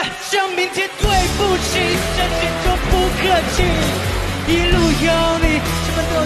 向明天对不起，这些就不客气。一路有你，什么都